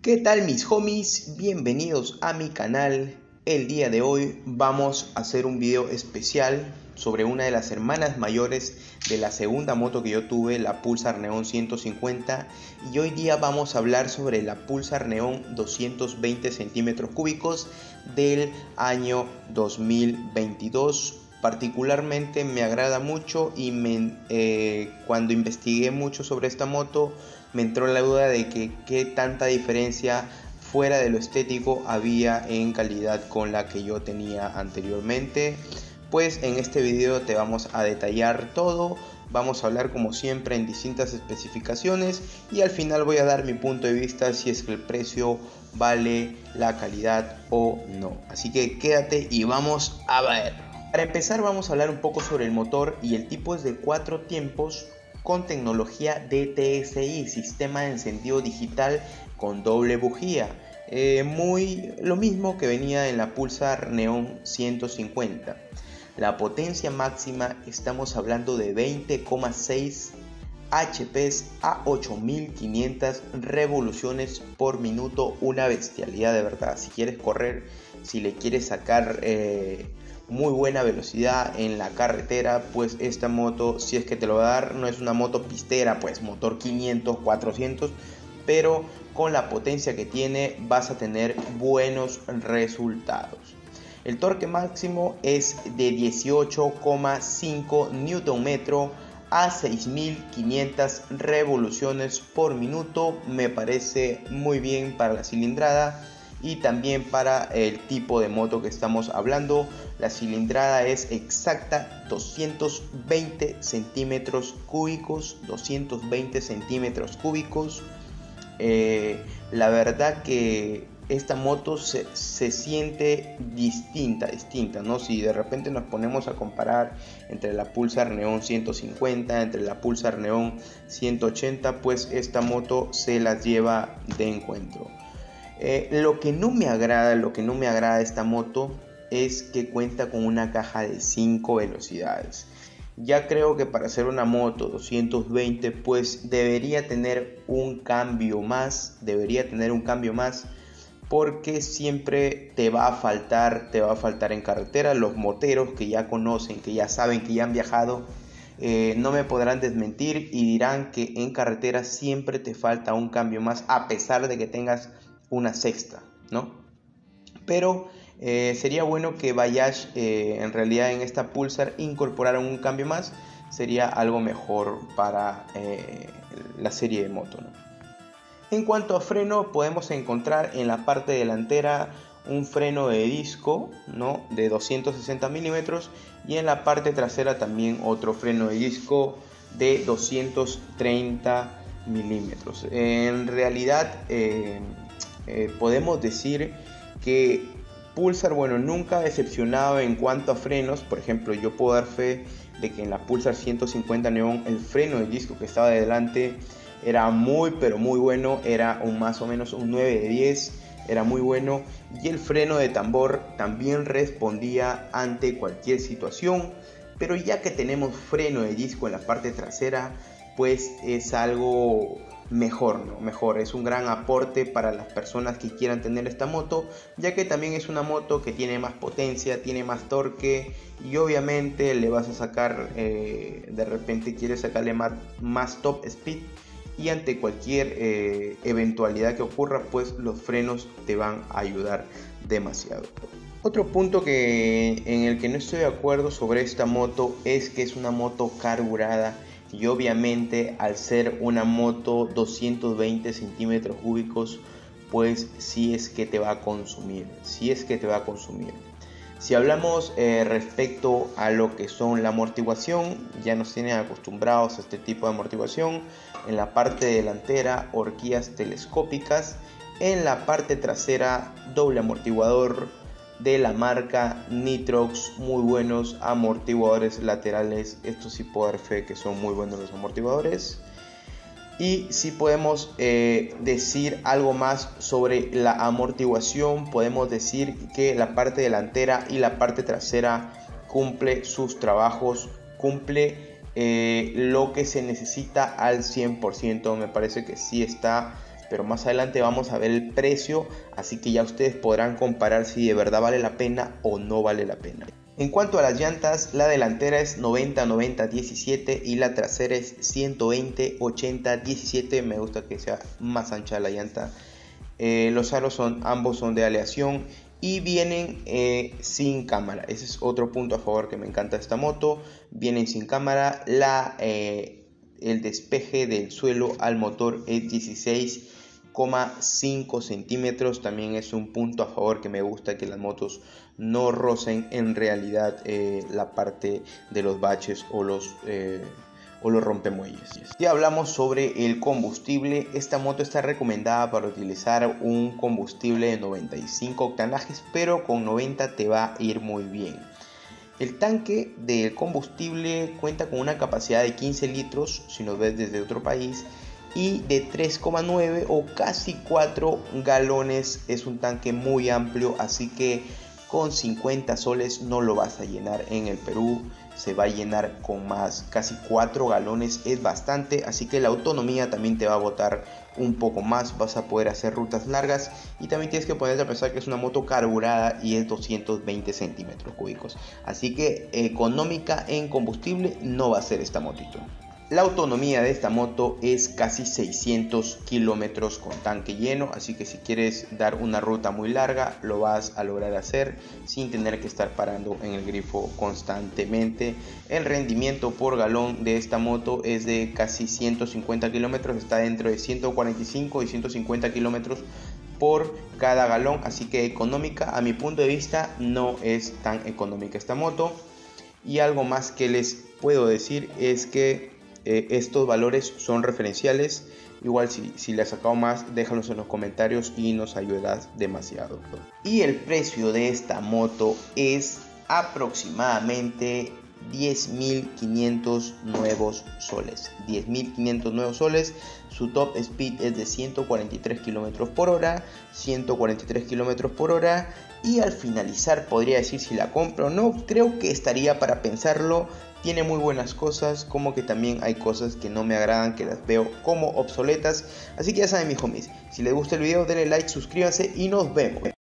¿Qué tal mis homies? Bienvenidos a mi canal. El día de hoy vamos a hacer un video especial sobre una de las hermanas mayores de la segunda moto que yo tuve, la Pulsar Neon 150, y hoy día vamos a hablar sobre la Pulsar Neon 220 centímetros cúbicos del año 2022. Particularmente me agrada mucho y cuando investigué mucho sobre esta moto me entró la duda de que qué tanta diferencia fuera de lo estético había en calidad con la que yo tenía anteriormente. Pues en este video te vamos a detallar todo, vamos a hablar como siempre en distintas especificaciones y al final voy a dar mi punto de vista si es que el precio vale la calidad o no. Así que quédate y vamos a ver. Para empezar vamos a hablar un poco sobre el motor, y el tipo es de 4 tiempos con tecnología DTSI, sistema de encendido digital con doble bujía. Lo mismo que venía en la Pulsar Neon 150. La potencia máxima estamos hablando de 20,6 HPs a 8500 revoluciones por minuto. Una bestialidad de verdad. Si quieres correr, si le quieres sacar muy buena velocidad en la carretera, pues esta moto, si es que te lo va a dar, no es una moto pistera, pues motor 500, 400, pero con la potencia que tiene vas a tener buenos resultados. El torque máximo es de 18,5 Nm a 6500 revoluciones por minuto. Me parece muy bien para la cilindrada y también para el tipo de moto que estamos hablando. La cilindrada es exacta 220 centímetros cúbicos. 220 centímetros cúbicos. La verdad que esta moto se siente distinta, ¿no? Si de repente nos ponemos a comparar entre la Pulsar Neon 150, entre la Pulsar Neon 180, pues esta moto se las lleva de encuentro. Lo que no me agrada de esta moto es que cuenta con una caja de 5 velocidades. Ya creo que para hacer una moto 220 pues debería tener un cambio más, porque siempre te va a faltar en carretera. Los moteros que ya conocen, que ya saben, que ya han viajado, no me podrán desmentir y dirán que en carretera siempre te falta un cambio más, a pesar de que tengas una sexta, ¿no? Pero sería bueno que Bayash en realidad en esta Pulsar incorporaran un cambio más. Sería algo mejor para la serie de moto, ¿no? En cuanto a freno, podemos encontrar en la parte delantera un freno de disco, ¿no?, de 260 milímetros, y en la parte trasera también otro freno de disco de 230 milímetros. En realidad podemos decir que Pulsar, nunca ha decepcionado en cuanto a frenos. Por ejemplo, yo puedo dar fe de que en la Pulsar 150 Neon el freno de disco que estaba de delante era muy pero muy bueno, era más o menos un 9 de 10, era muy bueno, y el freno de tambor también respondía ante cualquier situación. Pero ya que tenemos freno de disco en la parte trasera, pues es algo mejor, ¿no? Mejor, es un gran aporte para las personas que quieran tener esta moto, ya que también es una moto que tiene más potencia, tiene más torque, y obviamente le vas a sacar, de repente quieres sacarle más top speed, y ante cualquier eventualidad que ocurra, pues los frenos te van a ayudar demasiado. Otro punto en el que no estoy de acuerdo sobre esta moto es que es una moto carburada, y obviamente al ser una moto 220 centímetros cúbicos, pues sí es que te va a consumir, Si hablamos respecto a lo que son la amortiguación, ya nos tienen acostumbrados a este tipo de amortiguación. En la parte delantera, horquillas telescópicas. En la parte trasera, doble amortiguador de la marca Nitrox. Muy buenos amortiguadores laterales. Esto sí puedo dar fe que son muy buenos los amortiguadores. Y si podemos decir algo más sobre la amortiguación, podemos decir que la parte delantera y la parte trasera cumple sus trabajos, cumple lo que se necesita al 100%. Me parece que sí está pero más adelante vamos a ver el precio, así que ya ustedes podrán comparar si de verdad vale la pena o no vale la pena. En cuanto a las llantas, la delantera es 90-90-17 y la trasera es 120-80-17. Me gusta que sea más ancha la llanta. Los aros ambos son de aleación y vienen sin cámara. Ese es otro punto a favor que me encanta de esta moto. Vienen sin cámara. El despeje del suelo al motor es 16,5 centímetros. También es un punto a favor que me gusta, que las motos no rocen en realidad la parte de los baches o los rompemuelles. Ya hablamos sobre el combustible. Esta moto está recomendada para utilizar un combustible de 95 octanajes, pero con 90 te va a ir muy bien. El tanque del combustible cuenta con una capacidad de 15 litros si nos ves desde otro país, y de 3,9 o casi 4 galones. Es un tanque muy amplio, así que con 50 soles no lo vas a llenar en el Perú. Se va a llenar con más, casi 4 galones, es bastante, así que la autonomía también te va a botar un poco más, vas a poder hacer rutas largas, y también tienes que ponerte a pensar que es una moto carburada y es 220 centímetros cúbicos, así que económica en combustible no va a ser esta motito. La autonomía de esta moto es casi 600 kilómetros con tanque lleno, así que si quieres dar una ruta muy larga lo vas a lograr hacer sin tener que estar parando en el grifo constantemente. El rendimiento por galón de esta moto es de casi 150 kilómetros, está dentro de 145 y 150 kilómetros por cada galón, así que económica. A mi punto de vista no es tan económica esta moto. Y algo más que les puedo decir es que estos valores son referenciales. Igual si le has sacado más, déjanos en los comentarios y nos ayudas demasiado. Y el precio de esta moto es aproximadamente 10.500 nuevos soles. 10.500 nuevos soles. Su top speed es de 143 km por hora. 143 km por hora. Y al finalizar podría decir si la compro o no. Creo que estaría para pensarlo. Tiene muy buenas cosas, como que también hay cosas que no me agradan, que las veo como obsoletas. Así que ya saben, mis homies, si les gusta el video denle like, suscríbanse y nos vemos.